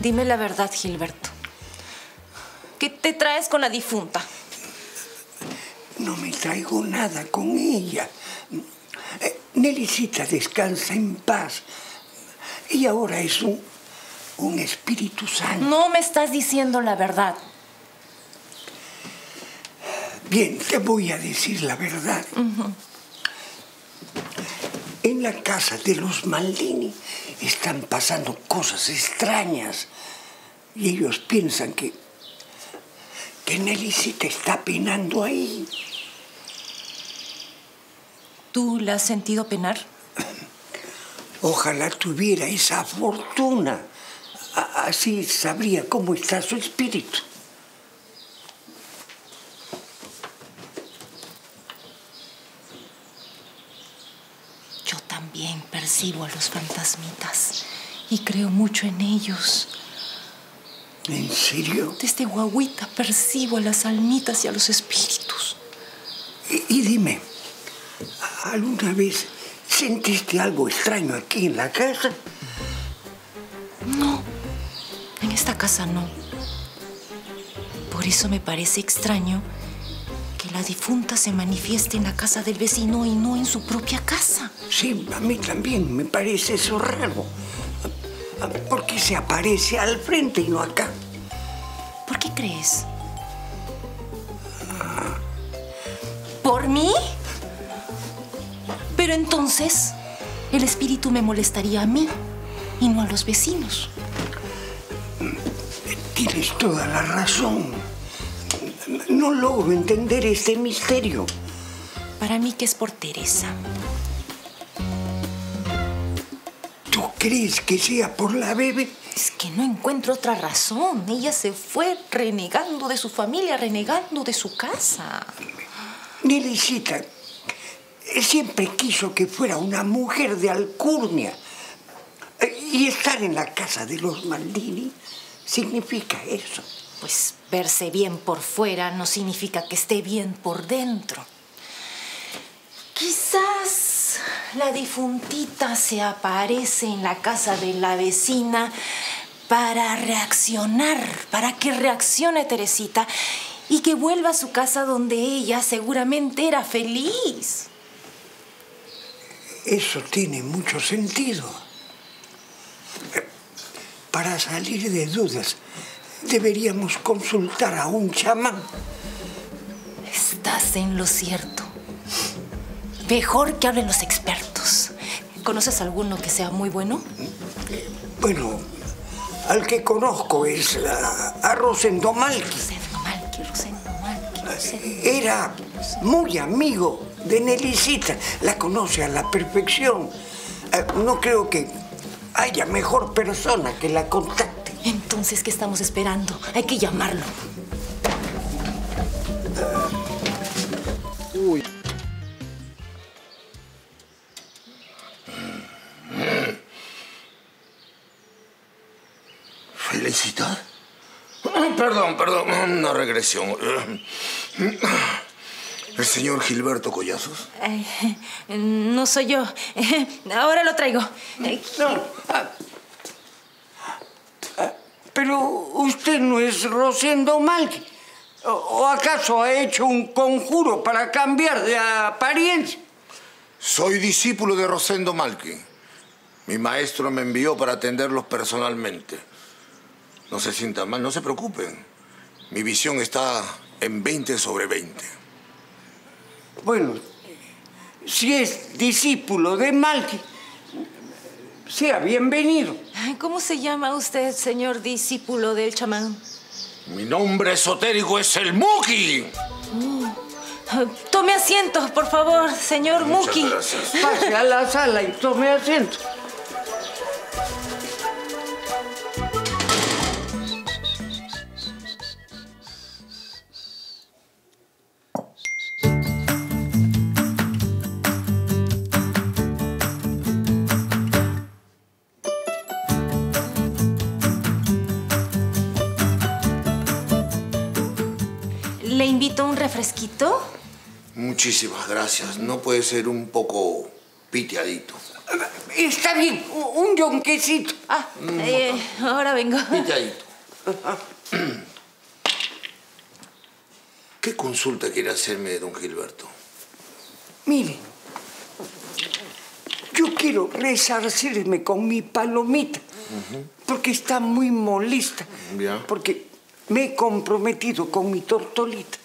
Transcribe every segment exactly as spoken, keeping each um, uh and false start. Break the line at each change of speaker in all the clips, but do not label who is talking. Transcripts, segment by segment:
Dime la verdad, Gilberto. ¿Qué te traes con la difunta?
No me traigo nada con ella. Eh, Nelicita descansa en paz. Y ahora es un, un espíritu santo.
No me estás diciendo la verdad.
Bien, te voy a decir la verdad.
Uh-huh.
En la casa de los Maldini están pasando cosas extrañas. Y ellos piensan que, que Nelicita está penando ahí.
¿Tú la has sentido penar?
Ojalá tuviera esa fortuna. A- así sabría cómo está su espíritu.
Yo también percibo a los fantasmitas y creo mucho en ellos.
¿En serio?
Desde guagüita percibo a las almitas y a los espíritus.
Y, y dime, ¿alguna vez sentiste algo extraño aquí en la casa?
No, en esta casa no. Por eso me parece extraño que la difunta se manifieste en la casa del vecino y no en su propia casa.
Sí, a mí también me parece eso raro. ¿Por qué se aparece al frente y no acá?
¿Por qué crees? ¿Por mí? Pero entonces, el espíritu me molestaría a mí y no a los vecinos.
Tienes toda la razón. No logro entender este misterio.
Para mí que es por Teresa.
¿Tú crees que sea por la bebé?
Es que no encuentro otra razón. Ella se fue renegando de su familia, renegando de su casa.
Nelicita siempre quiso que fuera una mujer de alcurnia. Y estar en la casa de los Maldini significa eso.
Pues verse bien por fuera no significa que esté bien por dentro. Quizás la difuntita se aparece en la casa de la vecina para reaccionar, para que reaccione Teresita y que vuelva a su casa donde ella seguramente era feliz.
Eso tiene mucho sentido. Para salir de dudas, deberíamos consultar a un chamán.
Estás en lo cierto. Mejor que hablen los expertos. ¿Conoces alguno que sea muy bueno?
Bueno, al que conozco es a, a Rosendo Malqui.
Rosendo Malqui, Rosendo Malqui, Rosendo.
Era muy amigo de Nelicita. La conoce a la perfección. No creo que haya mejor persona que la contacte.
Entonces, ¿qué estamos esperando? Hay que llamarlo.
Uy.
¿Felicita? Perdón, perdón, una regresión. ¿El señor Gilberto Collazos?
Ay, no soy yo. Ahora lo traigo.
No. Ah, ah, pero usted no es Rosendo Malqui. ¿O, ¿O acaso ha hecho un conjuro para cambiar de apariencia?
Soy discípulo de Rosendo Malqui. Mi maestro me envió para atenderlos personalmente. No se sientan mal, no se preocupen. Mi visión está en veinte sobre veinte.
Bueno, si es discípulo de Malqui, sea bienvenido.
¿Cómo se llama usted, señor discípulo del chamán?
Mi nombre esotérico es el Muki.
Uh, tome asiento, por favor, señor
Muchas
Muki.
gracias.
Pase a la sala y tome asiento.
¿Le invito a un refresquito?
Muchísimas gracias. No puede ser un poco piteadito.
Está bien, un yonquecito.
Ah, eh, ahora vengo.
Pitadito. ¿Qué consulta quiere hacerme, don Gilberto?
Mire, yo quiero resarcirme con mi palomita, uh-huh. porque está muy molesta,
ya.
porque me he comprometido con mi tortolita.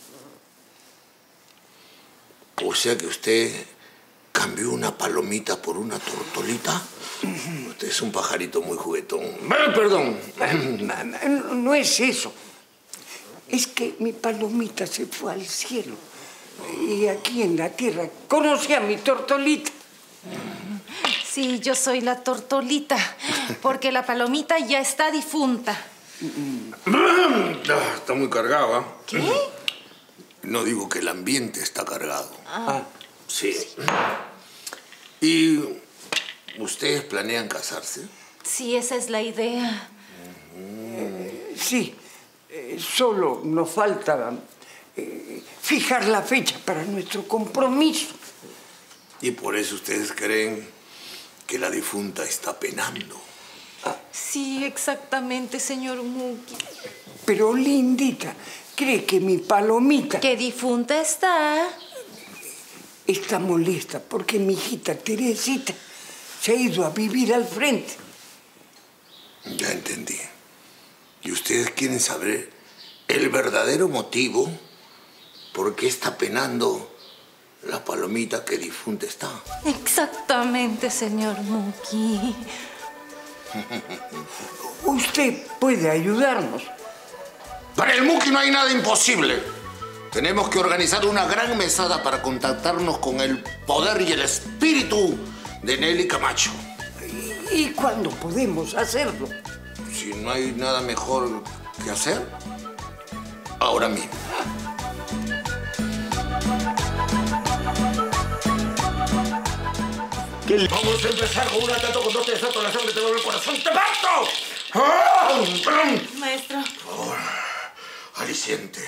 O sea que usted cambió una palomita por una tortolita. Uh-huh. Usted es un pajarito muy juguetón. Perdón.
No, no es eso. Es que mi palomita se fue al cielo. Y aquí en la tierra conocí a mi tortolita.
Sí, yo soy la tortolita, porque la palomita ya está difunta.
Está muy cargado, ¿eh?
¿Qué?
No digo que el ambiente está cargado.
Ah.
Sí. ¿Y ustedes planean casarse?
Sí, esa es la idea.
Eh, sí. Eh, solo nos falta eh, fijar la fecha para nuestro compromiso.
¿Y por eso ustedes creen que la difunta está penando?
Ah.
Sí, exactamente, señor Muki.
Pero Lindita, ¿cree que mi palomita...
¿Qué difunta está?
Está molesta porque mi hijita Teresita se ha ido a vivir al frente.
Ya entendí. ¿Y ustedes quieren saber el verdadero motivo por qué está penando la palomita que difunta está?
Exactamente, señor Muki.
Usted puede ayudarnos.
Para el Muki no hay nada imposible. Tenemos que organizar una gran mesada para contactarnos con el poder y el espíritu de Nelly Camacho.
¿Y, y cuándo podemos hacerlo?
Si no hay nada mejor que hacer, ahora mismo. ¿Qué? Vamos a empezar con un ataque con dos desatos, la sangre te vuelve el corazón. ¡Te parto! ¡Ah!
Maestro.
Por favor, aliciente.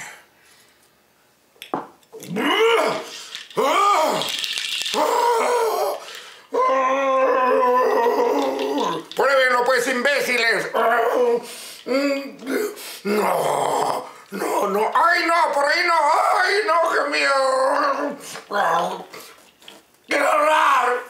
¡Pruébenlo, pues, imbéciles! No, no, no. ¡Ay, no! ¡Por ahí no! ¡Ay, no! ¡Qué miedo! ¡Quiero hablar!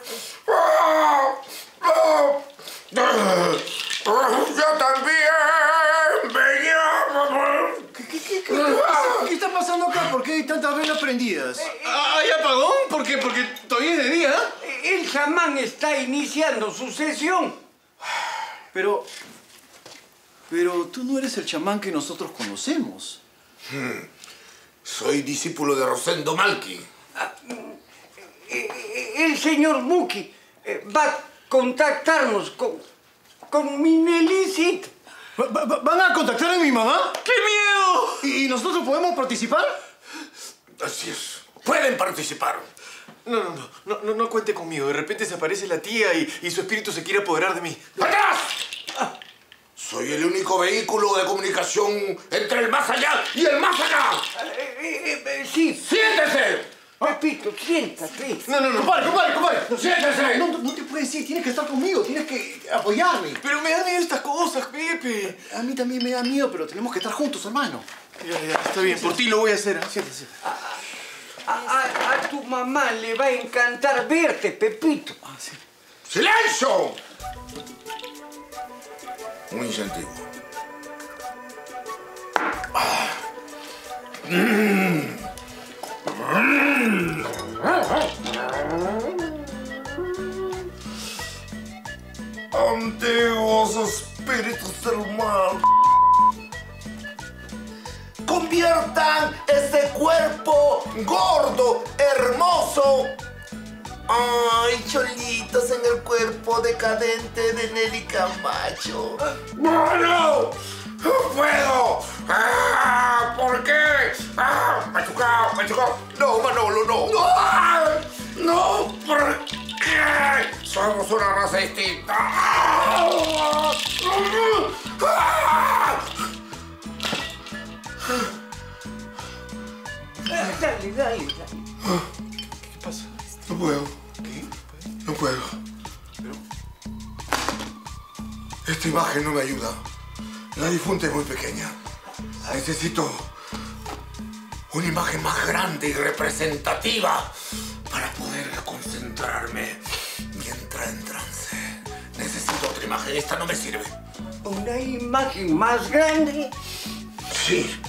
¡Yo también! ¡Venía!
¿Qué, qué, qué, qué, ¿Qué está pasando acá? ¿Por qué hay tantas velas prendidas?
¿Hay apagón? ¿Por qué? Porque todavía es de día.
El chamán está iniciando su sesión.
Pero... Pero tú no eres el chamán que nosotros conocemos.
Hmm. Soy discípulo de Rosendo Malqui.
Ah, el señor Muki va a contactarnos con, con mi Nelicita.
¿Van a contactar a mi mamá?
¡Qué miedo!
¿Y nosotros podemos participar?
Así es. Pueden participar.
No, no, no, no, no, no cuente conmigo. De repente se aparece la tía y, y su espíritu se quiere apoderar de mí.
¡Atrás! Ah. Soy el único vehículo de comunicación entre el más allá y el más acá.
Eh, eh, eh, sí.
¡Siéntese!
Pepito, siéntate.
No, no, no.
Compadre, compadre, compadre.
No, siéntese.
No, no, no te puedes ir. Tienes que estar conmigo. Tienes que apoyarme.
Pero me dan miedo estas cosas, Pepe.
A mí también me da miedo, pero tenemos que estar juntos, hermano.
Ya, ya, está bien. Por ti lo voy a hacer. ¿eh? Siéntese.
A, a, a tu mamá le va a encantar verte, Pepito.
Ah, sí.
¡Silencio! Un incentivo. Ah. Mm. Mm. Antiguos espíritus del mal, conviertan este cuerpo gordo, hermoso, ay, cholitos, en el cuerpo decadente de Nelly Camacho. ¡Bueno! ¡No puedo! ¡Ah! ¿Por qué? ¡Ah! ¡Machucado! ¡Machucado! ¡No, Manolo, no! ¡No! ¡No! ¿Por qué? Somos una raza distinta. ¡Ah! ¡Ah!
Dale, dale, dale.
¿Qué pasa?
No puedo.
¿Qué?
No puedo.
¿Pero
imagen no me ayuda. La difunta es muy pequeña. Necesito una imagen más grande y representativa para poder concentrarme y entrar en trance. Necesito otra imagen. Esta no me sirve.
¿Una imagen más grande?
Sí.